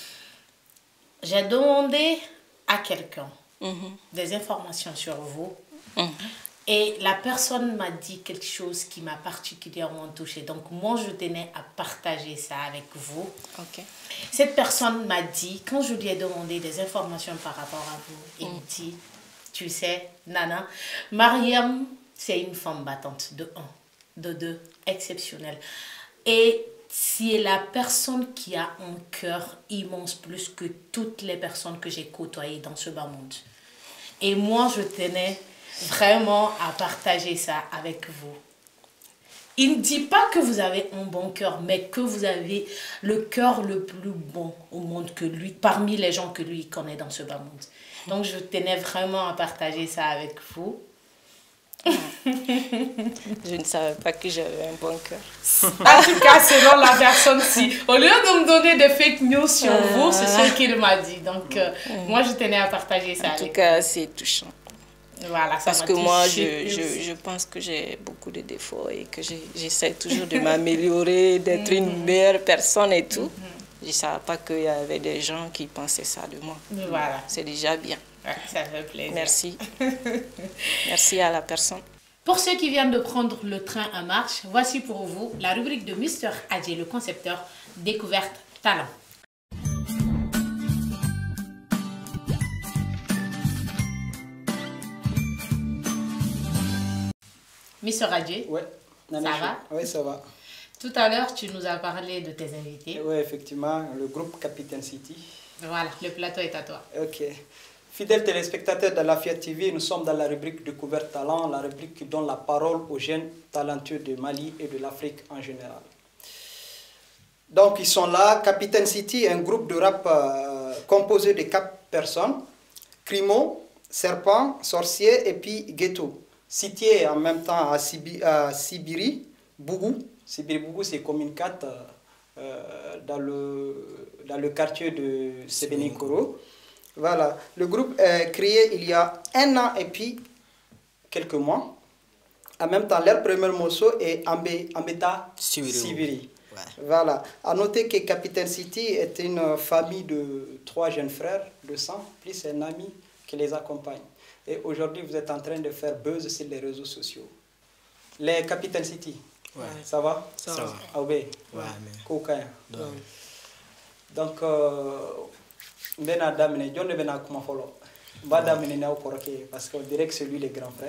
J'ai demandé à quelqu'un mm-hmm. des informations sur vous. Mm-hmm. Et la personne m'a dit quelque chose qui m'a particulièrement touchée. Donc, moi, je tenais à partager ça avec vous. Okay. Cette personne m'a dit, quand je lui ai demandé des informations par rapport à vous, il me mm. dit, tu sais, Nana, Mariam, c'est une femme battante, de un, de deux, exceptionnelle. Et c'est la personne qui a un cœur immense, plus que toutes les personnes que j'ai côtoyées dans ce bas monde. Et moi, je tenais vraiment à partager ça avec vous. Il ne dit pas que vous avez un bon cœur, mais que vous avez le cœur le plus bon au monde que lui, parmi les gens que lui connaît dans ce bas monde. Donc, je tenais vraiment à partager ça avec vous. Je ne savais pas que j'avais un bon cœur. En tout cas, selon la personne-ci, au lieu de me donner des fake news sur euh... vous, c'est ce qu'il m'a dit. Donc, euh, euh... moi, je tenais à partager ça. En tout cas, c'est touchant. Voilà, ça Parce que moi, je, je, je pense que j'ai beaucoup de défauts et que j'essaie toujours de m'améliorer, d'être mm-hmm. une meilleure personne et tout. Mm-hmm. Je ne savais pas qu'il y avait des gens qui pensaient ça de moi. Voilà. C'est déjà bien. Ouais, ça fait plaisir. Merci. Merci à la personne. Pour ceux qui viennent de prendre le train en marche, voici pour vous la rubrique de Mister Adjé, le concepteur Découverte Talent. Mister Adjé, ouais, ça va? Oui, ça va. Tout à l'heure, tu nous as parlé de tes invités. Oui, effectivement, le groupe Capitaine City. Voilà, le plateau est à toi. Ok. Fidèles téléspectateurs de la Fiat T V, nous sommes dans la rubrique Découverte Talent, la rubrique qui donne la parole aux jeunes talentueux de Mali et de l'Afrique en général. Donc, ils sont là. Capitaine City, un groupe de rap euh, composé de quatre personnes. Crimo, Serpent, Sorcier et puis Ghetto. Cité en même temps à, Sibi, à Sibiri, Bougou. Sibiri Bougou, c'est commune quatre euh, dans, le, dans le quartier de Sébenikoro. Voilà, le groupe est créé il y a un an et puis quelques mois. En même temps, leur premier morceau est Ambé, Ambeta Sibiri. Ouais. Voilà, à noter que Capitaine City est une famille de trois jeunes frères de sang, plus un ami qui les accompagne. Et aujourd'hui, vous êtes en train de faire buzz sur les réseaux sociaux. Les Capitaine City, ouais. Ça va? Ça, ça va. Aubé? Ouais, mais... Cocaïne. Donc, euh, Bena Damine, John ne Bena Kumafolo. Ba Damine n'a pas parce qu'on dirait que c'est lui le grand frère.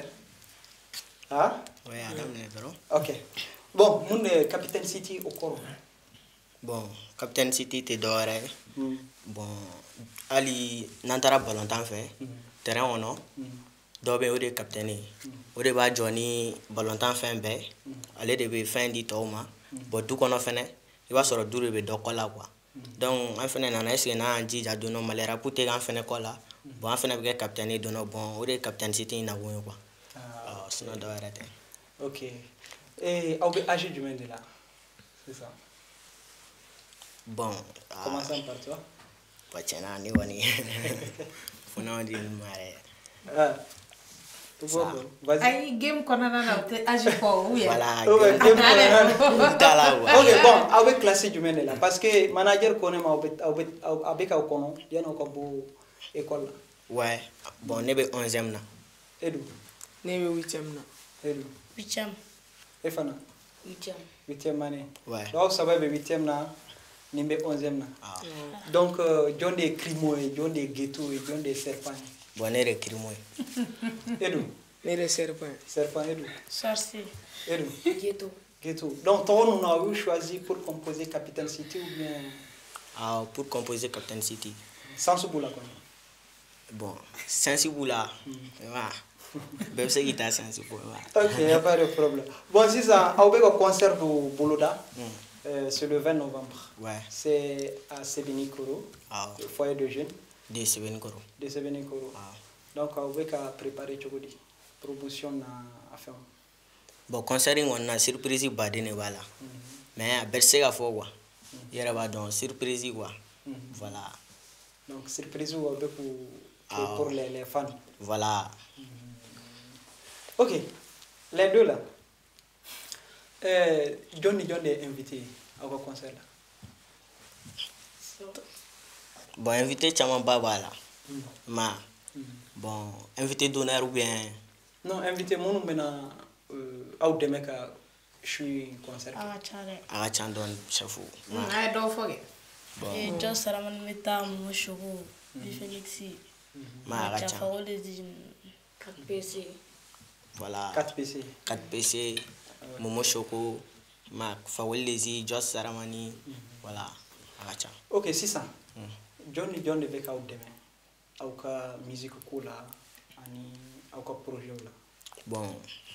Ah? Oui, Adam Nebro. Ok. Bon, mon Capitaine City au Coro. Bon, Capitaine City, t'es doré. Mm. Bon, Ali Nantara Balantan fait. Mm. Terrain ou non? Dobe ou de capitaine. Ou de ba Johnny Balantan fait un bé. Allez de fin dit Toma. Bon, tout qu'on a fait, il va sur le dur de Dokola quoi. Donc, en fait, on a essayé de donner un malheur pour te faire quoi. Bon, en fait, on a capitaine donné bon, ou de capitaine City n'a pas quoi. Ah, sinon, on doit arrêter. Ok. Et au âge du monde là, c'est ça. Bon. Commençons par toi. Pas tiens, ni wani. Faut non dire maré. Ah. Vas-y. Game qu'on a là, âge fort, oui. Voilà. Ok, bon, avec classe du monde là, parce que manager connaît ma avec au kono, il y a un combo école. Ouais. Bon, nebe onzième na. Edu. Nebe huitième na. Edu. Huitième. Efana. Huitième. Huitième année. Ouais. Donc ça va be huitième na, nimbe onzième na. Ah. Donc John des Crimo et John des Ghetto et John des Serpent. Bon, nere Crimo. Edu. Nere Serpent. Serpent Edu. Sorcier. Edu. Ghetto. Ghetto. Donc toi nous avons choisi pour composer Capitaine City ou bien. Ah, pour composer Capitaine City. Sans Souboula quoi. Bon, sans Souboula. Voilà. Même si il est sensible. Ok, il n'y a pas de problème. Bon, si ça, on a un concert de Boloda, mm. euh, c'est le vingt novembre. Ouais. C'est à Sébenikoro, ah. le foyer de jeunes. De Sébenikoro. De Sébenikoro. Ah. Donc, on a préparé une promotion à faire. Bon, concert, on a une surprise badine voilà. Mm. Mais à Bercy, à Fogua, il y a une surprise. Mm. Voilà. Donc, surprise pour, ah. pour les, les fans. Voilà. Mm. Ok, les deux là. Euh, Johnny John est invité à vos concerts là. Bon, invité Chaman Baba là. Mm. Ma. Mm. Bon, invité d'honneur ou bien. Non, invité mon maintenant out de meka je suis concert. Ah, chale. Ah, chandon chafou. I don't forget. Bon. Et just Salaman Meta Moshoro, Félixi. Ma racha. quatre P C. Voilà. quatre P C. quatre P C, euh, Momo Choco, Mac, Fawelezi, Joss Saramani, mm -hmm. Voilà. Aracha. Ok, c'est ça. Mm. Johnny John de Beka ou demain. Auka musique cool ani auka projet là. Bon.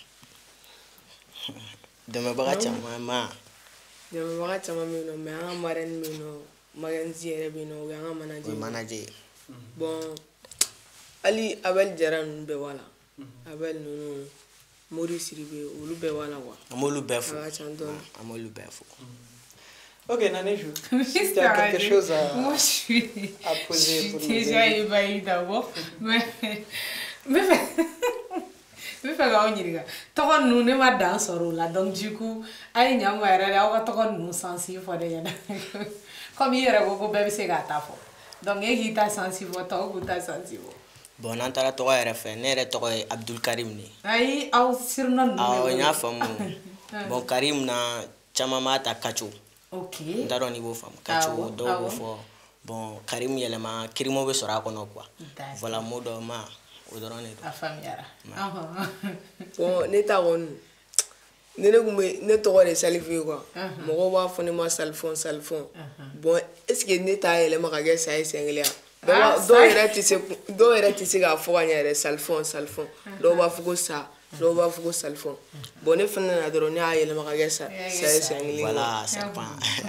Demain baracha ma. Demain baracha ma mino, mais un marraine mino, marraine ziere mino, un manager. Manager. Bon. Ali Abel Jaran be voilà. Abel non. Maurice Siribe, olu bɛɛ wala wa. Amolu bɛɛ fo. A ka can dɔɔni. Amolu bɛɛ fo. Ok, Nanejou, si tu as quelque chose à, Moi, je suis, à poser je pour suis nous déjà aider. ébahie d'abord. Mais, mais, mais, fais quoi, on y est. Toi, nous ne m'a dans ce rôle là, donc du coup, aïe, n'y a pas de là, on va toi nous sensible pour des gens. Comme hier, on va bien se gâter fort. Donc, il y a sensible, toi, ou ta sensible. Bon, n'an taara tɔgɔ yɛrɛ fɛ ne yɛrɛ tɔgɔ ye Abdul Karim ne. Aïe, aw surnom. Awɔ n y'a faamu. Bon Karim na caman b'a ta Kacho. Ok. N t'a dɔn n'i b'o faamu. Kacho dɔw b'o fɔ. Bon Karim yɛlɛma Kirimo bɛ sɔrɔ a kɔnɔ quoi. Voilà mot dɔ ma o dɔrɔn de don. A faamuyara. Bon ne ta kɔni ne ne kun bɛ ne tɔgɔ de Salifu ye quoi. Mɔgɔw b'a fɔ ne ma Salifɔn Salifɔn. Bon est-ce que ne t'a yɛlɛma ka kɛ sa ye siɲɛ kelen ya? Dɔw yɛrɛ tɛ se dɔw yɛrɛ tɛ se k'a fɔ ka ɲɛ yɛrɛ Salifɔn Salifɔn. Dɔw b'a fɔ ko sa dɔw b'a fɔ ko Salifɔn. Bon ne fana nana dɔrɔn ne y'a yɛlɛma ka kɛ sa sa ye siɲɛ kelen. Voilà serpent.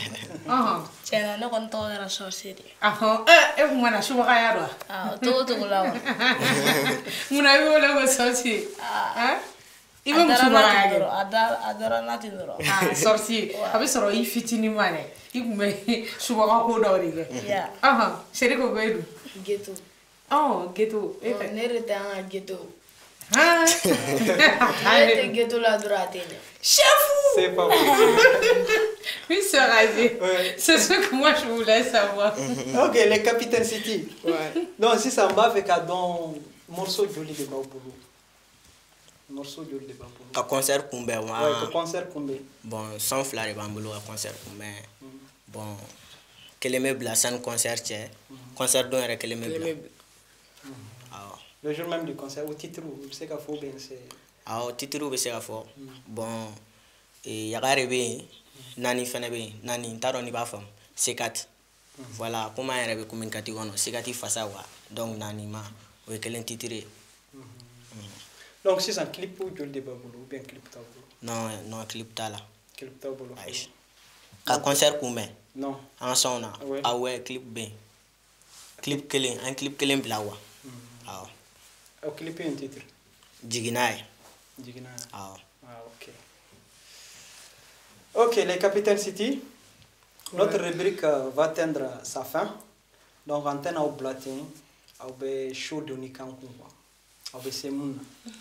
Tiɲɛna ne kɔni tɔgɔ kɛra Sorcier de. Ahɔn e kun mana subagaya dɔn wa? Awɔ togo togo la wa. Munna i bɛ wele ko Sorcier? I bɛ musubagaya kɛ? A dara n'a ten dɔrɔn. Ah Sorcier a bɛ sɔrɔ i fitinin ma dɛ i kun bɛ subagako dɔw de kɛ. Ahɔn seri ko ko e dun? Ghetto. Ɔn ghetto. Ne de tɛ an ka ghetto. Ah. Ne tɛ ghetto la dɔrɔn a tɛ ɲɛ. Chef! C'est pas possible. Oui, c'est ravi. Ouais. C'est ce que moi je voulais savoir. Ok, les Capitaine City. Ouais. Donc, si ça me va avec un morceau joli de Baoboulou. Morceau joli de Baoboulou. Ka concert kunbɛn wa. Ouais, que concert kunbɛn. Bon son fila de b'an bolo ka concert kunbɛn. Bon kelen bɛ bila sani concert cɛ. Concert don yɛrɛ kelen bɛ bila. Awɔ. Le jour même du concert, au titre, vous savez qu'il faut bien c'est. Awɔ titre bɛ se ka fɔ. Bon yaga de bɛ yen. Nani fana bɛ yen. Nani n t'a dɔn n'i b'a faamu. C quatre. Voilà comme an yɛrɛ bɛ commune kati kɔnɔ C quatre fasa wa. Donc Nani ma o ye kelen titre ye. Donc c'est un clip ou joli de Baoboulou ou bien clip Taoboulou? Non non clip t'a la. Clip Taoboulou. Aïe. Ka concert kunbɛn. Non. An sɔn na. Ah ouais clip bɛ yen. Clip kelen an clip kelen bila wa. Awɔ. Au clip un titre. Jigina ye. Jigina. Awɔ. Ah ok. Ok, les Capitaine City. Notre rubrique va atteindre sa fin. Donc, antenne au blatin, au be chaud de Nikankou, au be semoun.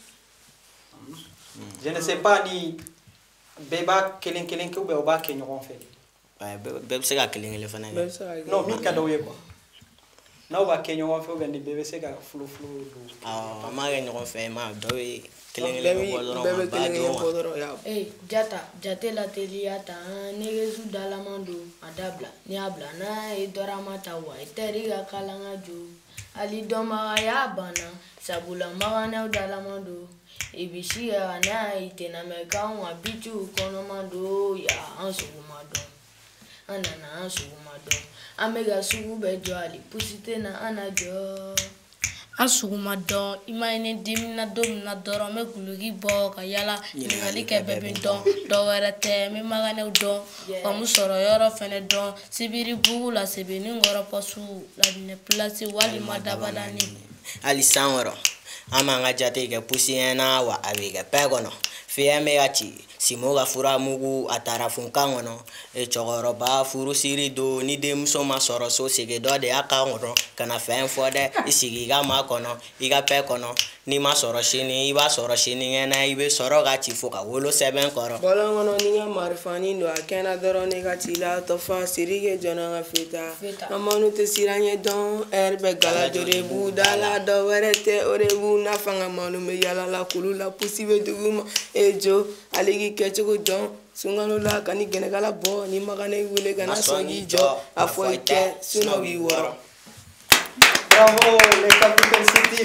Je ne sais pas ni beba kelen kelen ou be oba kenyon fait. Ouais, bebe se ka kelen kelen fana. Non, mi kadoye quoi. Na oba kenyon fait ou ben bebe se ka flow flow. Ah, ma ga ɲɔgɔn fɛ ma dɔ bɛ kelen kelen bɛ bɔ dɔrɔn ba dɔn wa. Eh, jata, jate la teliya ta negezu dalaman don a dabila n'i y'a bila n'a ye dɔrɔma ta wa i tɛri ka kalan ka jo hali dɔnbaga y'a banna sabula maganɛw dalaman don i bi si ka n'a ye tɛnɛmɛkanw ka biciw kɔnɔman don ya an sogo ma dɔn an nana an sogo ma dɔn an bɛ ka sugu bɛɛ jɔ hali pusi tɛ na an na jɔ. An sugu ma dɔn i ma ye ne dimina don min na dɔrɔn n bɛ guloki bɔ ka yala ɲininkali kɛ bɛɛ bɛ dɔn dɔ wɛrɛ tɛ n bɛ maganɛw dɔn ka mun sɔrɔ yɔrɔ fɛnɛ dɔn sibiri bugu la sebenikɔrɔ pɔsu ladinɛ pilasi walima dabadani. Hali san wɔrɔ an b'an ka jate kɛ pusi na wa a bɛ kɛ bɛɛ kɔnɔ fiyɛn bɛ ka ci simo ka fura mugu a taara funkan kɔnɔ cɛkɔrɔba furu siri don ni denmuso ma sɔrɔ so sigi dɔ de y'a kan kɔnɔ kana fɛn fɔ dɛ i sigi i ka ma kɔnɔ i ka pɛ kɔnɔ n'i ma sɔrɔ sini i b'a sɔrɔ sinikɛnɛ i bɛ sɔrɔ ka ci fo ka wolo sɛbɛn kɔrɔ. bɔlɔn kɔnɔ ni ka marifani don a kɛnɛ dɔrɔn ne ka ci la tɔfa sirike jɔnna ka feta an manu tɛ siran ɲɛ dɔn ɛri bɛ galajo de b'u da la dɔ wɛrɛ tɛ o de b'u nafa ka manu bɛ yala la kulu la pusi bɛ dugu ma e jo ale k'i kɛcogo dɔn sunkalo la ka ni gɛnɛkala bɔ ni maganɛ wele ka na sɔn k'i jɔ a fɔ i tɛ sinɔ b'i wɔrɔ. Bravo les Capitaine City.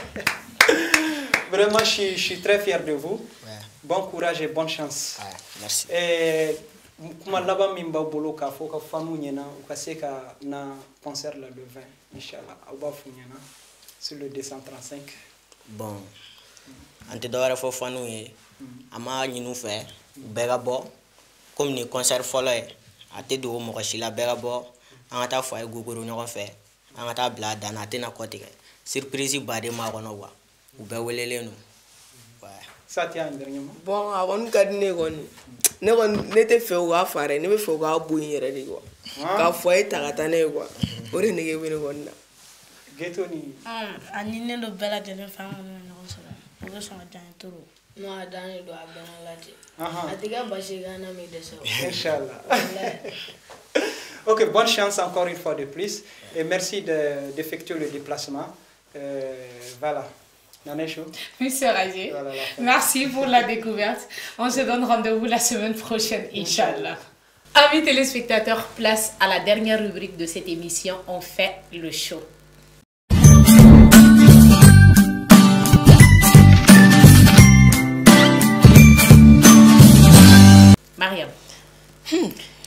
Vraiment, je suis, je suis très fier de vous. Ouais. Bon courage et bonne chance. Ouais, merci. Et kuma laban min b'a bolo k'a fɔ ka fanu ɲɛna u ka se ka na concert la le vingt inchallah aw b'a f'u ɲɛna sur le deux cent trente-cinq. Bon an tɛ dɔwɛrɛ fɔ fanu ye an b'a ɲini u fɛ bɛɛ ka bɔ comme ni concert fɔlɔ ye a tɛ dogo mɔgɔ si la bɛɛ ka bɔ an ka taa fɔ a ye gogoro ɲɔgɔn fɛ an ka taa bila a dan na a tɛna kɔ tigɛ surprise baden b'a kɔnɔ wa u bɛɛ welelen don. Ça tient un dernier mot. Bon, avant de garder ne n'était fait au affaire, ne me faut pas bouillir les gars. Car faut être à la tannée quoi. Ou ne n'est pas là. Getoni. Ah, Anine le bel de la femme, on va s'en attendre. Non, Adani doit bien la dire. Ah, tu as pas chez Ghana, mais de ça. Inch'Allah. Ok, bonne chance encore une fois de plus. Et merci d'effectuer le déplacement. Euh, voilà. Monsieur Rajé, merci pour la découverte. On se donne rendez-vous la semaine prochaine, Inch'Allah. Amis téléspectateurs, place à la dernière rubrique de cette émission. On fait le show. Mariam. Hmm.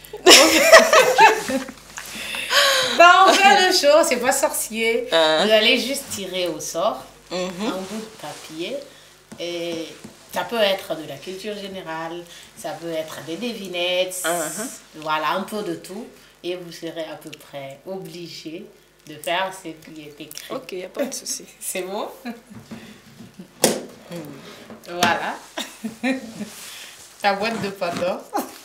Bah, on fait le show, c'est pas sorcier. Uh-huh. Vous allez juste tirer au sort uh-huh. un bout de papier. Et ça peut être de la culture générale, ça peut être des devinettes, uh-huh. voilà, un peu de tout. Et vous serez à peu près obligé de faire ce qui est écrit. Ok, il n'y a pas de souci. C'est bon? Voilà. Ta boîte de Pandore.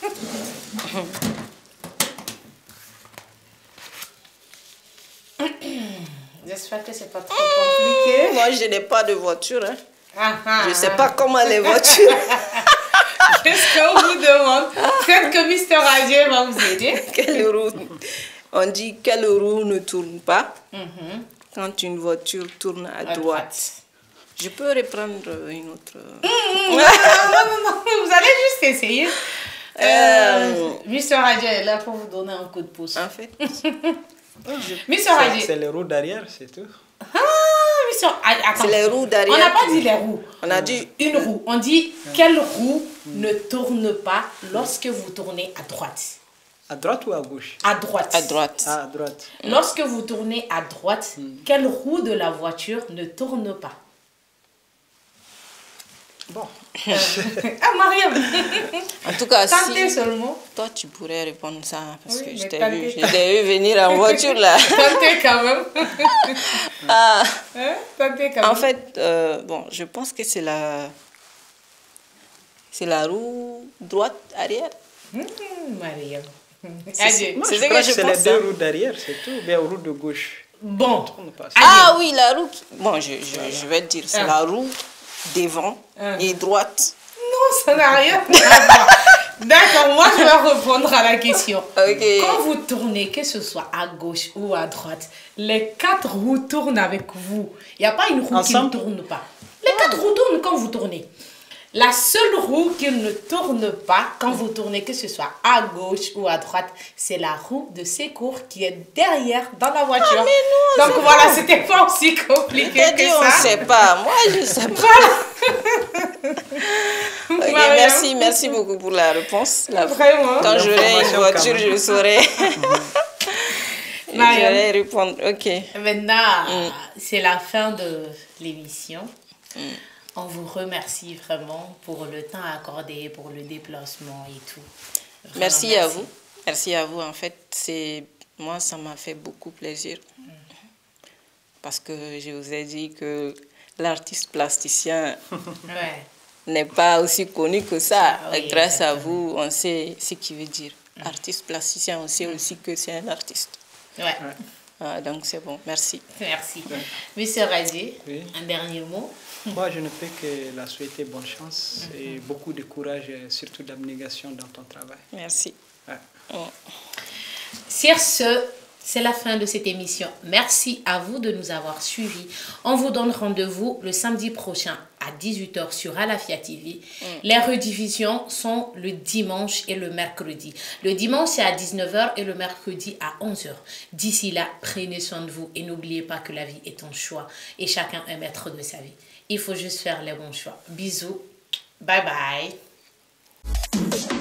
J'espère que c'est pas trop compliqué. Moi, je n'ai pas de voiture. Hein. Ah, ah, je ne sais pas comment les voitures. Qu'est-ce qu'on vous demande? Peut-être que mister Rajé va vous aider. Quelle roue? On dit quelle roue ne tourne pas mm-hmm. quand une voiture tourne à, à droite. droite. Je peux reprendre une autre. Mmh, non, non, non, non, vous allez juste essayer. Euh, euh, mister Rajé est là pour vous donner un coup de pouce. En fait. mister Rajé. C'est les roues d'arrière, c'est tout. Ah, mister C'est les roues d'arrière. On n'a pas dit les roues. On a dit une roue. On dit quelle roue ne tourne pas lorsque vous tournez à droite. À droite ou à gauche? À droite. À droite. Ah, à droite. Lorsque vous tournez à droite, mm. quelle roue de la voiture ne tourne pas? Bon. Euh, ah, Mariam. En tout cas, tentez si seulement. Toi, tu pourrais répondre ça parce oui, que je t'ai vu, vu venir en voiture là. Tentez quand même. ah. hein? Tentez quand en même. fait, euh, bon, je pense que c'est la, c'est la roue droite arrière. Mmh, Mariam. C'est ce que je pense. C'est les deux roues d'arrière, c'est tout. Ou bien roue de gauche. Bon. Ah oui, la roue. Qui... Bon, je, je, je vais te dire, c'est ah. la roue devant ah. et droite. Non, ça n'a rien à voir. D'accord, moi je vais répondre à la question. Okay. Quand vous tournez, que ce soit à gauche ou à droite, les quatre roues tournent avec vous. Il n'y a pas une roue Ensemble? qui ne tourne pas. Les quatre roues tournent quand vous tournez. La seule roue qui ne tourne pas quand vous tournez, que ce soit à gauche ou à droite, c'est la roue de secours qui est derrière dans la voiture. Ah, mais non, donc voilà, c'était pas aussi compliqué que dit, ça. On ne sait pas. Moi, je ne sais pas. Voilà. Okay, merci, merci beaucoup pour la réponse. La... Vraiment. Quand j'aurai une voiture, je saurai. Je vais répondre. Ok. Maintenant, mm. c'est la fin de l'émission. Mm. On vous remercie vraiment pour le temps accordé, pour le déplacement et tout. Vraiment merci, merci à vous. Merci à vous. En fait, c'est moi, ça m'a fait beaucoup plaisir. Mm. Parce que je vous ai dit que l'artiste plasticien ouais. n'est pas aussi connu que ça. Ah, oui, grâce exactement. à vous, on sait ce qu'il veut dire. Mm. Artiste plasticien, on sait mm. aussi que c'est un artiste. Ouais. ouais. Ah, donc c'est bon, merci. Merci. Ouais. Monsieur Rajé, oui. un dernier mot. Moi, je ne peux que la souhaiter bonne chance mm-hmm. et beaucoup de courage et surtout d'abnégation dans ton travail. Merci. Ouais. Oh. Sur ce, c'est la fin de cette émission. Merci à vous de nous avoir suivis. On vous donne rendez-vous le samedi prochain à dix-huit heures sur Alafia T V. Mm. Les rediffusions sont le dimanche et le mercredi. Le dimanche, c'est à dix-neuf heures et le mercredi à onze heures. D'ici là, prenez soin de vous et n'oubliez pas que la vie est un choix et chacun est maître de sa vie. Il faut juste faire les bons choix. Bisous. Bye bye.